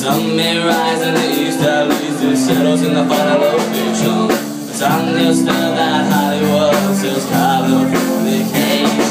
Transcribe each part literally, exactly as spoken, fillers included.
sun may rise in the east, at least it settles in the final location. It's understood that Hollywood sells Californication.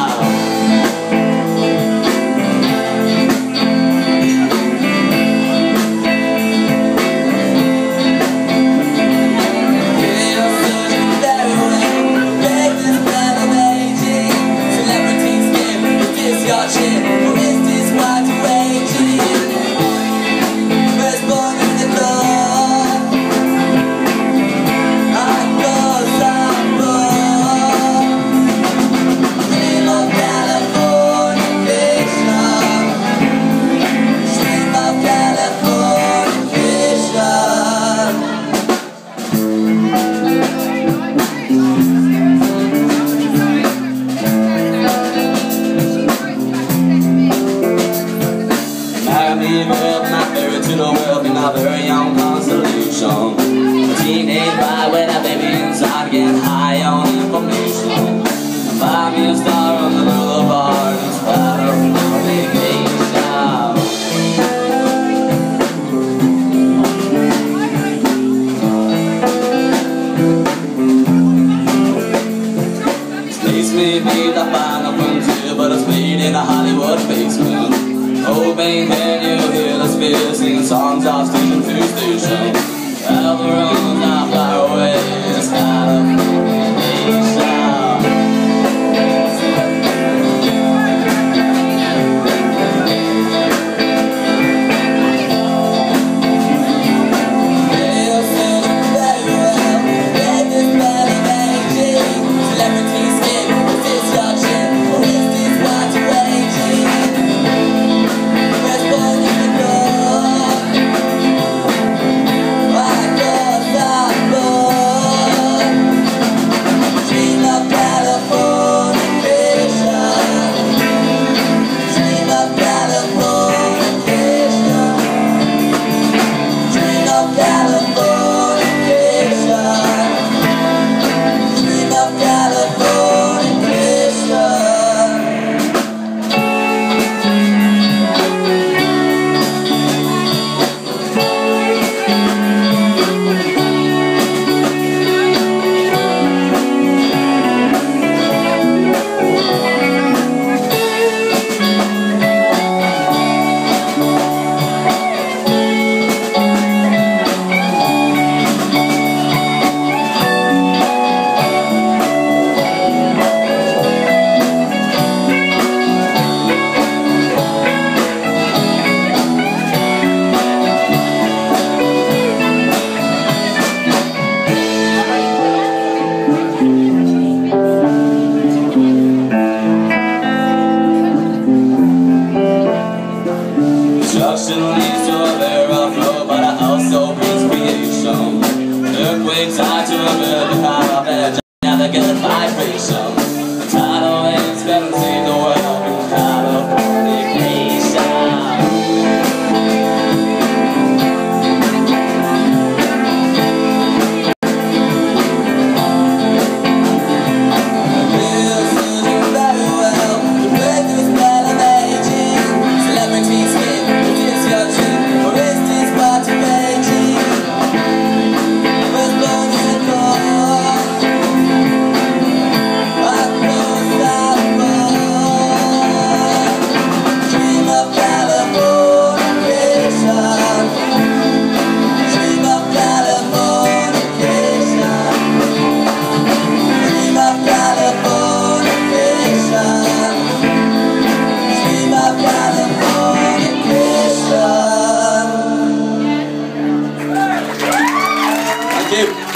A very young constellation, a teenage bride with a baby inside, getting high on information. Buy me a star on the boulevard in spite of no vacation. Space may be the final frontier, but it's made in a Hollywood basement. Oh baby, can you hear the spears singing songs off station to station? Well, the road's not far away, it's Californication. They'll sing very well, get this better than Jane. Celebrities skip, is this your chin, or is this what you're waging? Destruction leads to a very rough road, but it also brings creation. Earthquakes are to a building high up edge, another good vibration. The tidal waves can see the world in Californication. Thank you.